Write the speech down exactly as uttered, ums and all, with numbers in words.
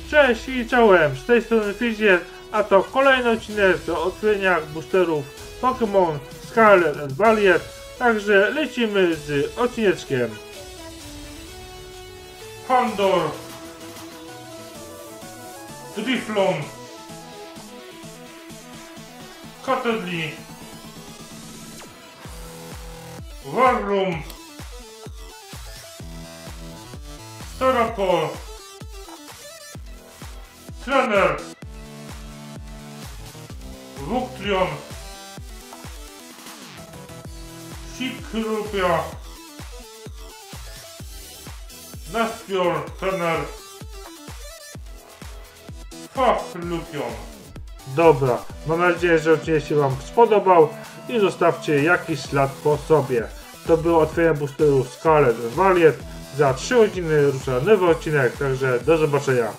Cześć i czołem, z tej strony Fizier, a to kolejny odcinek do otwierania boosterów Pokémon Scarlet and Violet, także lecimy z odcineczkiem. Houndour, Drifloon, Cottonee, Warloom, Staraptor, Trainer, Wuctrion, Sikrupia, Naspior, Trainer, Faflupion. Dobra, mam nadzieję, że odcinek się wam spodobał i zostawcie jakiś ślad po sobie. To było otwieranie boosterów Scarlet and Violet. Za trzy godziny rusza nowy odcinek, także do zobaczenia.